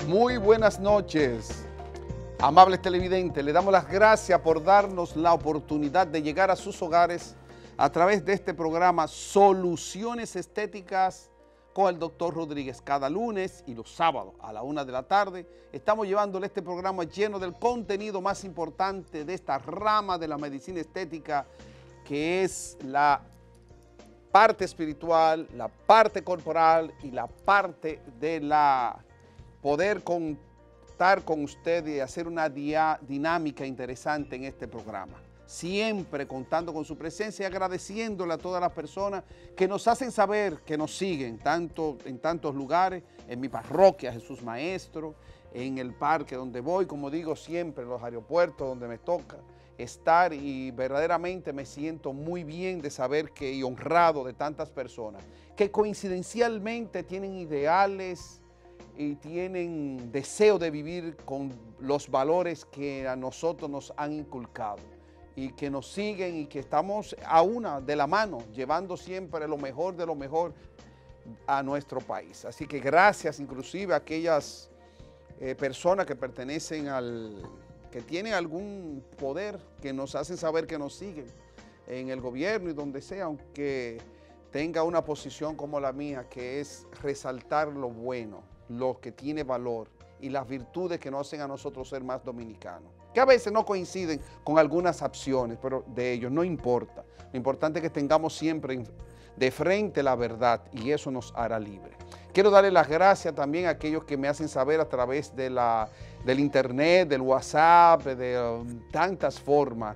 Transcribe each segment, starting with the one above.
Muy buenas noches, amables televidentes. Le damos las gracias por darnos la oportunidad de llegar a sus hogares a través de este programa Soluciones Estéticas con el Dr. Rodríguez. Cada lunes y los sábados a la 1 de la tarde estamos llevándole este programa lleno del contenido más importante de esta rama de la medicina estética, que es la parte espiritual, la parte corporal y la parte de la poder contar con usted y hacer una dinámica interesante en este programa. Siempre contando con su presencia y agradeciéndole a todas las personas que nos hacen saber, que nos siguen en tantos lugares, en mi parroquia Jesús Maestro, en el parque donde voy, como digo siempre, en los aeropuertos donde me toca estar, y verdaderamente me siento muy bien de saber que, y honrado de tantas personas que coincidencialmente tienen ideales y tienen deseo de vivir con los valores que a nosotros nos han inculcado y que nos siguen y que estamos a una de la mano, llevando siempre lo mejor de lo mejor a nuestro país. Así que gracias inclusive a aquellas personas que pertenecen que tienen algún poder, que nos hacen saber que nos siguen en el gobierno y donde sea, aunque tenga una posición como la mía, que es resaltar lo bueno, lo que tiene valor y las virtudes que nos hacen a nosotros ser más dominicanos, que a veces no coinciden con algunas acciones, pero de ellos no importa. Lo importante es que tengamos siempre de frente la verdad, y eso nos hará libre. Quiero darle las gracias también a aquellos que me hacen saber a través de del internet, del WhatsApp, de tantas formas,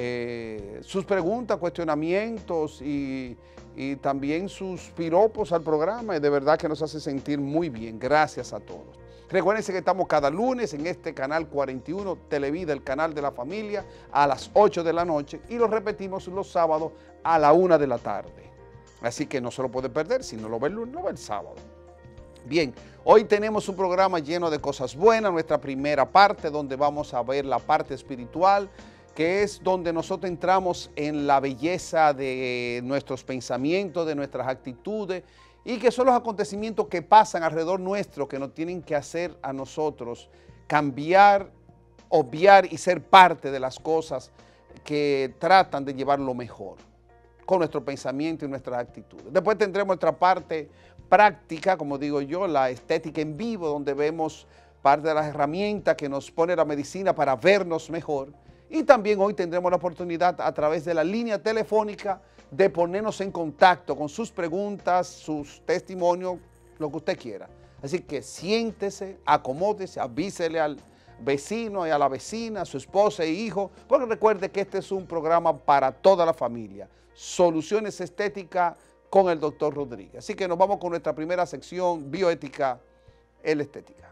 sus preguntas, cuestionamientos y también sus piropos al programa, y de verdad que nos hace sentir muy bien. Gracias a todos. Recuérdense que estamos cada lunes en este canal 41, Televida, el canal de la familia, a las 8 de la noche, y lo repetimos los sábados a la 1 de la tarde. Así que no se lo puede perder. Si no lo ve el lunes, lo ve el sábado. Bien, hoy tenemos un programa lleno de cosas buenas, nuestra primera parte, donde vamos a ver la parte espiritual, que es donde nosotros entramos en la belleza de nuestros pensamientos, de nuestras actitudes, y que son los acontecimientos que pasan alrededor nuestro, que nos tienen que hacer a nosotros cambiar, obviar y ser parte de las cosas que tratan de llevar lo mejor con nuestro pensamiento y nuestras actitudes. Después tendremos nuestra parte práctica, como digo yo, la estética en vivo, donde vemos parte de las herramientas que nos pone la medicina para vernos mejor. Y también hoy tendremos la oportunidad, a través de la línea telefónica, de ponernos en contacto con sus preguntas, sus testimonios, lo que usted quiera. Así que siéntese, acomódese, avísele al vecino y a la vecina, a su esposa e hijo, porque recuerde que este es un programa para toda la familia. Soluciones Estéticas con el Dr. Rodríguez. Así que nos vamos con nuestra primera sección, Bioética en la Estética.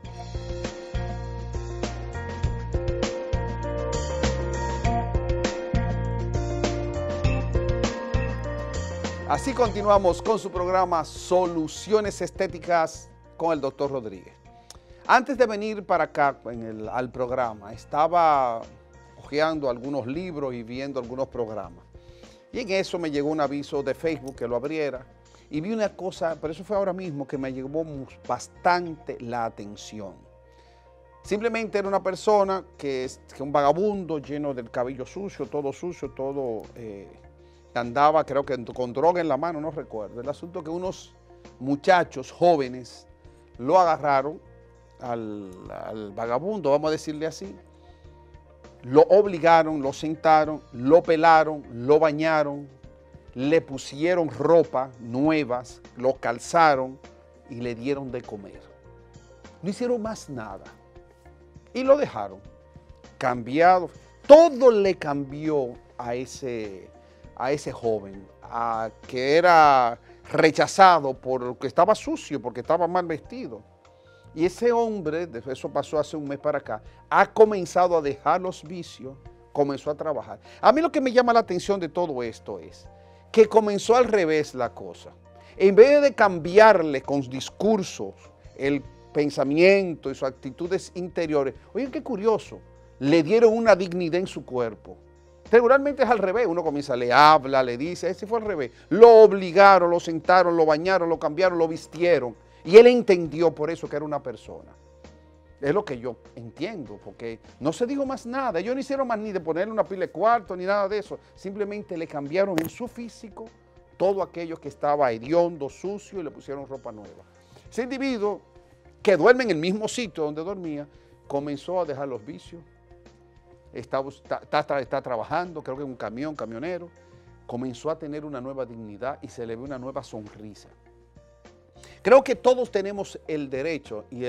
Así continuamos con su programa Soluciones Estéticas con el Dr. Rodríguez. Antes de venir para acá al programa, estaba hojeando algunos libros y viendo algunos programas. Y en eso me llegó un aviso de Facebook que lo abriera, y vi una cosa, pero eso fue ahora mismo, que me llamó bastante la atención. Simplemente era una persona que un vagabundo lleno del cabello sucio, todo andaba, creo que con droga en la mano, no recuerdo. El asunto es que unos muchachos jóvenes lo agarraron al vagabundo, vamos a decirle así, lo obligaron, lo sentaron, lo pelaron, lo bañaron, le pusieron ropa nuevas, lo calzaron y le dieron de comer. No hicieron más nada y lo dejaron cambiado. Todo le cambió a ese joven, que era rechazado porque estaba sucio, porque estaba mal vestido. Y ese hombre, eso pasó hace un mes para acá, ha comenzado a dejar los vicios, comenzó a trabajar. A mí lo que me llama la atención de todo esto es que comenzó al revés la cosa. En vez de cambiarle con discursos el pensamiento y sus actitudes interiores, oigan qué curioso, le dieron una dignidad en su cuerpo. Regularmente es al revés, uno comienza, le habla, le dice, ese fue al revés. Lo obligaron, lo sentaron, lo bañaron, lo cambiron, lo vistieron. Y él entendió por eso que era una persona. Es lo que yo entiendo, porque no se dijo más nada. Ellos no hicieron más ni de ponerle una pila de cuarto ni nada de eso. Simplemente le cambiaron en su físico todo aquello que estaba hediondo, sucio, y le pusieron ropa nueva. Ese individuo que duerme en el mismo sitio donde dormía, comenzó a dejar los vicios. Está trabajando, creo que en un camionero. Comenzó a tener una nueva dignidad y se le ve una nueva sonrisa. Creo que todos tenemos el derecho y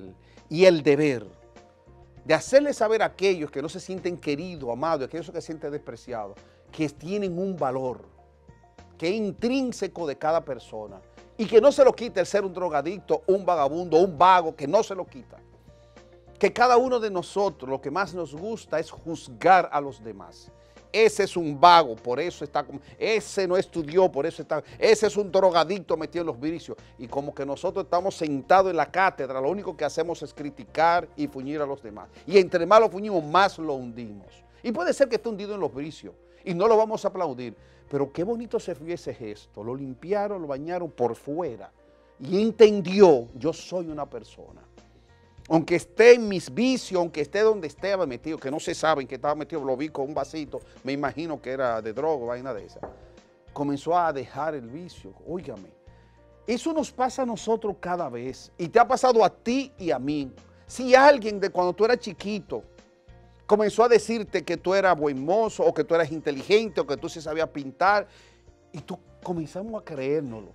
el deber de hacerle saber a aquellos que no se sienten queridos, amados, a aquellos que se sienten despreciados, que tienen un valor, que es intrínseco de cada persona y que no se lo quita el ser un drogadicto, un vagabundo, un vago, que no se lo quita. Que cada uno de nosotros lo que más nos gusta es juzgar a los demás. Ese es un vago, por eso está, ese no estudió, por eso está, ese es un drogadicto metido en los vicios. Y como que nosotros estamos sentados en la cátedra, lo único que hacemos es criticar y fuñir a los demás. Y entre más lo fuñimos, más lo hundimos. Y puede ser que esté hundido en los vicios y no lo vamos a aplaudir, pero qué bonito se vio ese gesto. Lo limpiaron, lo bañaron por fuera y entendió, yo soy una persona. Aunque esté en mis vicios, aunque esté donde estaba metido, que no se sabe en qué estaba metido, lo vi con un vasito, me imagino que era de droga o vaina de esa. Comenzó a dejar el vicio, óigame. Eso nos pasa a nosotros cada vez y te ha pasado a ti y a mí. Si alguien de cuando tú eras chiquito comenzó a decirte que tú eras buen mozo o que tú eras inteligente o que tú sí sabías pintar y tú comenzamos a creérnoslo.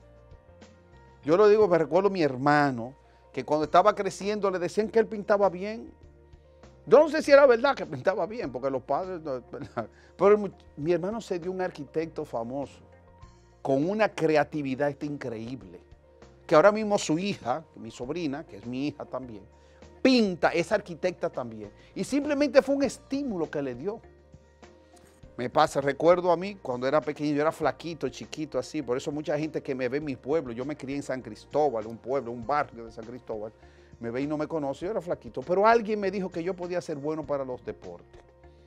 Yo lo digo, me recuerdo a mi hermano, que cuando estaba creciendo le decían que él pintaba bien. Yo no sé si era verdad que pintaba bien, porque los padres, no, pero mi hermano se dio un arquitecto famoso, con una creatividad increíble, que ahora mismo su hija, mi sobrina, que es mi hija también, pinta, es arquitecta también, y simplemente fue un estímulo que le dio. Me pasa, recuerdo a mí, cuando era pequeño, yo era flaquito, chiquito, así, por eso mucha gente que me ve en mi pueblo, yo me crié en San Cristóbal, un pueblo, un barrio de San Cristóbal, me ve y no me conoce, yo era flaquito, pero alguien me dijo que yo podía ser bueno para los deportes.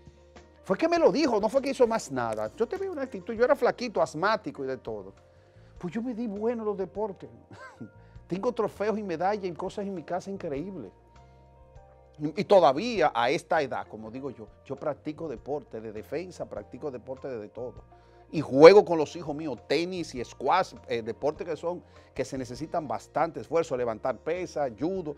Fue que me lo dijo, no fue que hizo más nada. Yo tenía una actitud, yo era flaquito, asmático y de todo. Pues yo me di bueno en los deportes. Tengo trofeos y medallas y cosas en mi casa increíbles. Y todavía a esta edad, como digo yo practico deporte de defensa, practico deporte de todo. Y juego con los hijos míos tenis y squash, deportes que se necesitan bastante esfuerzo, levantar pesas, judo,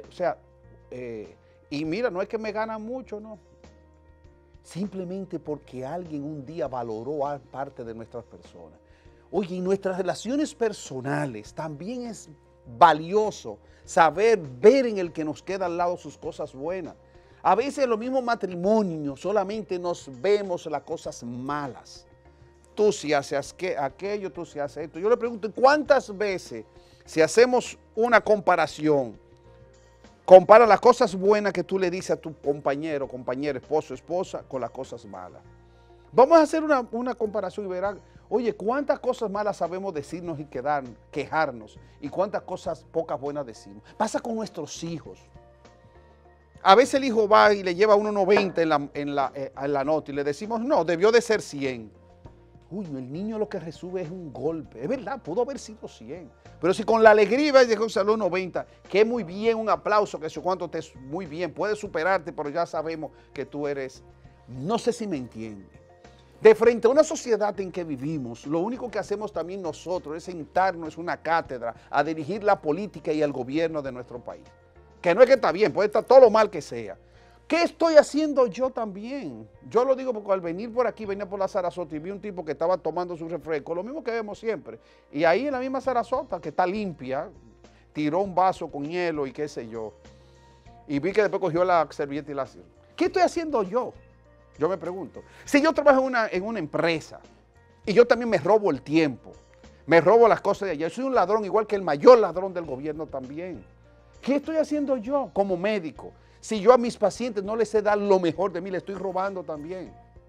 y mira, no es que me ganan mucho, no. Simplemente porque alguien un día valoró a parte de nuestras personas. Oye, y nuestras relaciones personales también es valioso saber ver en el que nos queda al lado sus cosas buenas. A veces en los mismos matrimonios solamente nos vemos las cosas malas. Tú si haces aquello, tú si haces esto. Yo le pregunto, ¿cuántas veces si hacemos una comparación, compara las cosas buenas que tú le dices a tu compañero, compañera, esposo, esposa, con las cosas malas? Vamos a hacer una comparación y verán, oye, cuántas cosas malas sabemos decirnos y quejarnos y cuántas cosas pocas buenas decimos. Pasa con nuestros hijos. A veces el hijo va y le lleva 1.90 en la nota y le decimos, no, debió de ser 100. Uy, el niño lo que recibe es un golpe. Es verdad, pudo haber sido 100. Pero si con la alegría va y llegó a un 90, que muy bien, un aplauso, que eso cuánto te es muy bien, puedes superarte, pero ya sabemos que tú eres, no sé si me entiende. De frente a una sociedad en que vivimos, lo único que hacemos también nosotros es sentarnos en una cátedra a dirigir la política y el gobierno de nuestro país. Que no es que está bien, puede estar todo lo mal que sea. ¿Qué estoy haciendo yo también? Yo lo digo porque al venir por aquí, venía por la Sarasota y vi un tipo que estaba tomando su refresco, lo mismo que vemos siempre. Y ahí en la misma Sarasota, que está limpia, tiró un vaso con hielo y qué sé yo. Y vi que después cogió la servilleta y la... ¿Qué estoy haciendo yo? Yo me pregunto. Si yo trabajo en una empresa y yo también me robo el tiempo, me robo las cosas de allá, yo soy un ladrón igual que el mayor ladrón del gobierno también. ¿Qué estoy haciendo yo como médico? Si yo a mis pacientes no les sé dar lo mejor de mí, le estoy robando también.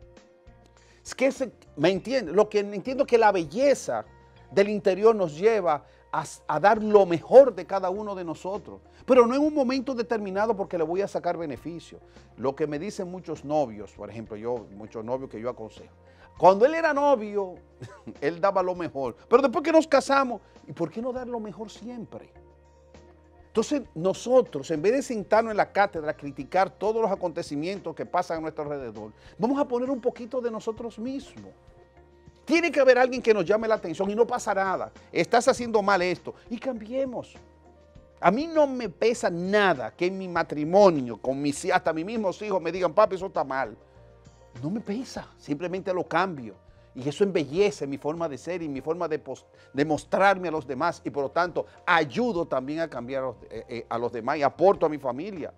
Es que ¿me entiende? Lo que entiendo es que la belleza del interior nos lleva a dar lo mejor de cada uno de nosotros, pero no en un momento determinado porque le voy a sacar beneficio. Lo que me dicen muchos novios, por ejemplo, muchos novios que yo aconsejo, cuando él era novio, él daba lo mejor, pero después que nos casamos, ¿y por qué no dar lo mejor siempre? Entonces nosotros, en vez de sentarnos en la cátedra a criticar todos los acontecimientos que pasan a nuestro alrededor, vamos a poner un poquito de nosotros mismos. Tiene que haber alguien que nos llame la atención y no pasa nada. Estás haciendo mal esto y cambiemos. A mí no me pesa nada que en mi matrimonio, hasta mis mismos hijos me digan, papi, eso está mal. No me pesa, simplemente lo cambio. Y eso embellece mi forma de ser y mi forma de mostrarme a los demás. Y por lo tanto, ayudo también a cambiar a los demás y aporto a mi familia.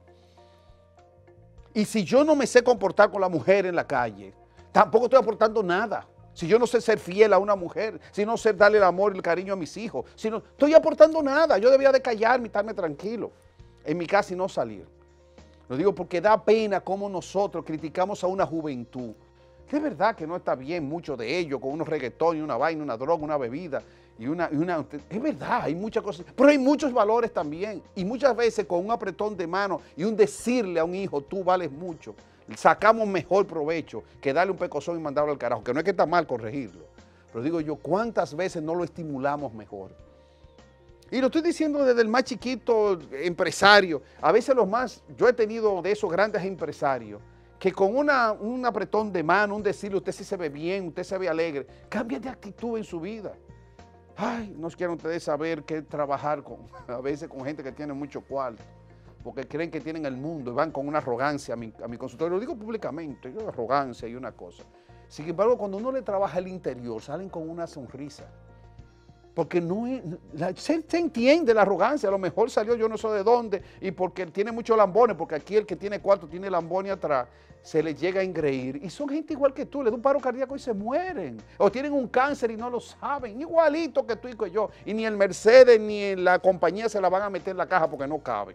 Y si yo no me sé comportar con la mujer en la calle, tampoco estoy aportando nada. Si yo no sé ser fiel a una mujer, si no sé darle el amor y el cariño a mis hijos, si no estoy aportando nada. Yo debería de callarme y estarme tranquilo en mi casa y no salir. Lo digo porque da pena cómo nosotros criticamos a una juventud. Es verdad que no está bien mucho de ello, con unos reggaetón y una vaina, una droga, una bebida. Es verdad, hay muchas cosas, pero hay muchos valores también. Y muchas veces con un apretón de mano y un decirle a un hijo, tú vales mucho, sacamos mejor provecho que darle un pecozón y mandarlo al carajo, que no es que está mal corregirlo. Pero digo yo, ¿cuántas veces no lo estimulamos mejor? Y lo estoy diciendo desde el más chiquito empresario. A veces yo he tenido de esos grandes empresarios que con un apretón de mano, un decirle, usted sí se ve bien, usted se ve alegre, cambia de actitud en su vida. Ay, no quieren ustedes saber qué trabajar a veces con gente que tiene mucho cuarto, porque creen que tienen el mundo y van con una arrogancia a mi consultorio. Lo digo públicamente, arrogancia y una cosa. Sin embargo, cuando uno le trabaja el interior, salen con una sonrisa. Porque se entiende la arrogancia, a lo mejor salió yo no sé de dónde, y porque tiene muchos lambones, porque aquí el que tiene cuarto tiene lambones atrás, se les llega a engreír. Y son gente igual que tú, le da un paro cardíaco y se mueren. O tienen un cáncer y no lo saben, igualito que tú y que yo. Y ni el Mercedes ni en la compañía se la van a meter en la caja porque no caben.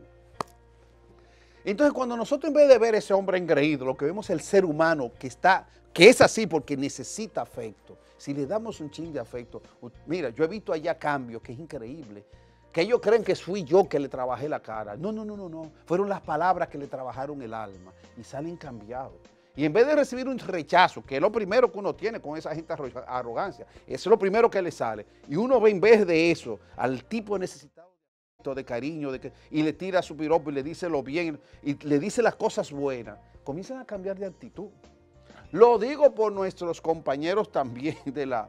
Entonces cuando nosotros en vez de ver ese hombre engreído, lo que vemos es el ser humano que es así porque necesita afecto. Si le damos un chin de afecto, mira, yo he visto allá cambios que es increíble, que ellos creen que fui yo que le trabajé la cara. No, fueron las palabras que le trabajaron el alma y salen cambiados. Y en vez de recibir un rechazo, que es lo primero que uno tiene con esa gente arrogancia, eso es lo primero que le sale, y uno ve en vez de eso al tipo necesitado de cariño, y le tira su piropo y le dice lo bien, y le dice las cosas buenas, comienzan a cambiar de actitud. Lo digo por nuestros compañeros también de la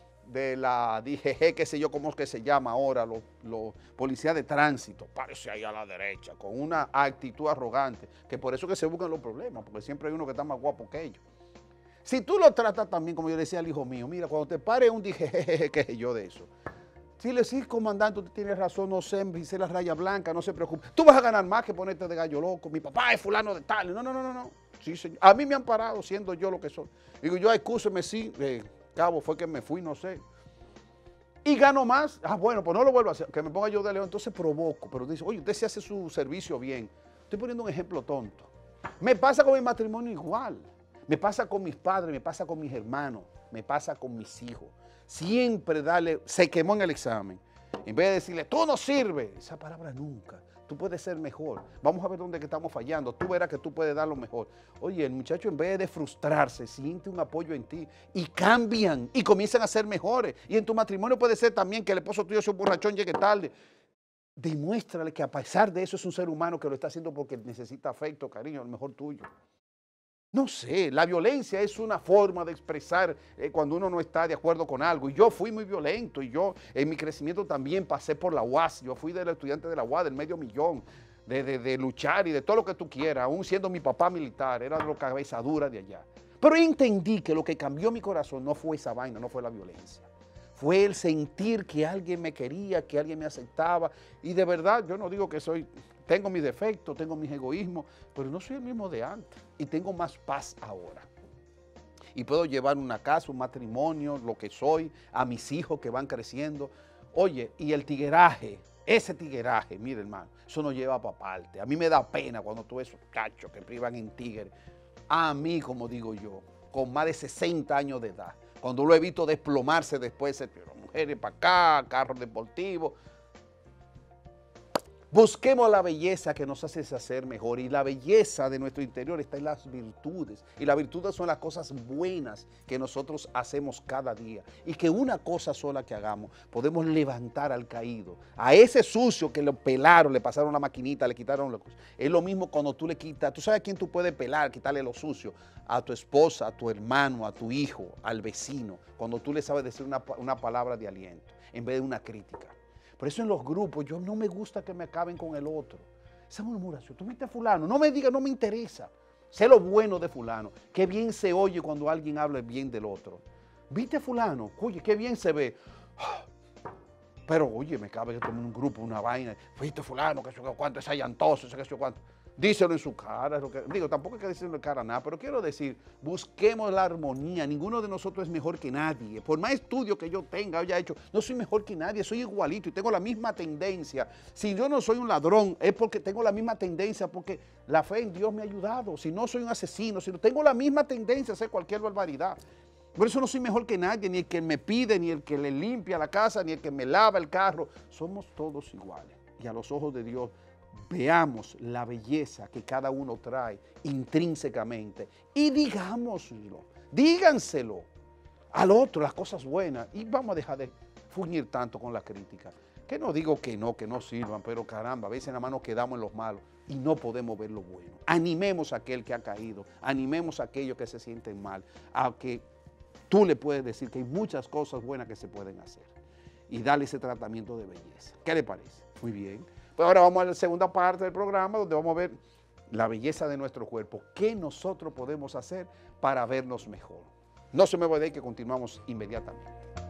DGG, qué sé yo cómo es que se llama ahora, los policías de tránsito, parece ahí a la derecha, con una actitud arrogante, que por eso que se buscan los problemas, porque siempre hay uno que está más guapo que ellos. Si tú lo tratas también, como yo le decía al hijo mío, mira, cuando te pare un DGG, qué sé yo de eso, si le dices, comandante, usted tiene razón, no sé, hice la raya blanca, no se preocupe, tú vas a ganar más que ponerte de gallo loco, mi papá es fulano de tal, no. Sí, señor. A mí me han parado siendo yo lo que soy. Digo, yo excúseme, sí, cabo, fue que me fui, no sé. Y gano más. Ah, bueno, pues no lo vuelvo a hacer. Que me ponga yo de león, entonces provoco. Pero dice, oye, usted se hace su servicio bien. Estoy poniendo un ejemplo tonto. Me pasa con mi matrimonio igual. Me pasa con mis padres, me pasa con mis hermanos, me pasa con mis hijos. Siempre se quemó en el examen. En vez de decirle, tú no sirves, esa palabra nunca. Tú puedes ser mejor. Vamos a ver dónde que estamos fallando. Tú verás que tú puedes dar lo mejor. Oye, el muchacho en vez de frustrarse, siente un apoyo en ti y cambian y comienzan a ser mejores. Y en tu matrimonio puede ser también que el esposo tuyo sea un borrachón, llegue tarde. Demuéstrale que a pesar de eso es un ser humano que lo está haciendo porque necesita afecto, cariño, a lo mejor tuyo. No sé, la violencia es una forma de expresar cuando uno no está de acuerdo con algo. Y yo fui muy violento y yo en mi crecimiento también pasé por la UAS. Yo fui del estudiante de la UAS, del medio millón, de luchar y de todo lo que tú quieras, aún siendo mi papá militar, era la cabeza dura de allá. Pero entendí que lo que cambió mi corazón no fue esa vaina, no fue la violencia. Fue el sentir que alguien me quería, que alguien me aceptaba. Y de verdad, yo no digo que tengo mis defectos, tengo mis egoísmos, pero no soy el mismo de antes. Y tengo más paz ahora. Y puedo llevar una casa, un matrimonio, lo que soy, a mis hijos que van creciendo. Oye, y el tigueraje, ese tigueraje, mire hermano, eso no lleva para parte. A mí me da pena cuando tú ves esos cachos que privan en tigre. A mí, como digo yo, con más de 60 años de edad, cuando lo he visto desplomarse después, mujeres para acá, carros deportivos. Busquemos la belleza que nos hace ser mejor, y la belleza de nuestro interior está en las virtudes, y las virtudes son las cosas buenas que nosotros hacemos cada día, y que una cosa sola que hagamos podemos levantar al caído, a ese sucio que lo pelaron, le pasaron la maquinita, le quitaron la cosa. Es lo mismo cuando tú le quitas, tú sabes a quién tú puedes pelar, quitarle lo sucio, a tu esposa, a tu hermano, a tu hijo, al vecino, cuando tú le sabes decir una palabra de aliento en vez de una crítica. Por eso en los grupos yo no me gusta que me acaben con el otro. Esa murmuración, tú viste a fulano, no me digas, no me interesa. Sé lo bueno de fulano, qué bien se oye cuando alguien habla bien del otro. Viste a fulano, oye, qué bien se ve. Pero oye, me cabe que tome un grupo, una vaina. Viste a fulano, que sé cuánto, es allantoso, que sé cuánto. Díselo en su cara, digo, tampoco hay que decirlo en cara a nada, pero quiero decir, busquemos la armonía. Ninguno de nosotros es mejor que nadie. Por más estudio que yo tenga, haya hecho, no soy mejor que nadie, soy igualito y tengo la misma tendencia. Si yo no soy un ladrón, es porque tengo la misma tendencia, porque la fe en Dios me ha ayudado. Si no soy un asesino, si no tengo la misma tendencia a hacer cualquier barbaridad. Por eso no soy mejor que nadie, ni el que me pide, ni el que le limpia la casa, ni el que me lava el carro. Somos todos iguales. Y a los ojos de Dios, veamos la belleza que cada uno trae intrínsecamente y digámoslo, díganselo al otro, las cosas buenas, y vamos a dejar de fuñir tanto con la crítica. Que no digo que no sirvan, pero caramba, a veces nada más nos quedamos en los malos y no podemos ver lo bueno. Animemos a aquel que ha caído, animemos a aquellos que se sienten mal, a que tú le puedes decir que hay muchas cosas buenas que se pueden hacer y darle ese tratamiento de belleza. ¿Qué le parece? Muy bien. Pues ahora vamos a la segunda parte del programa, donde vamos a ver la belleza de nuestro cuerpo. ¿Qué nosotros podemos hacer para vernos mejor? No se me vaya de ahí, que continuamos inmediatamente.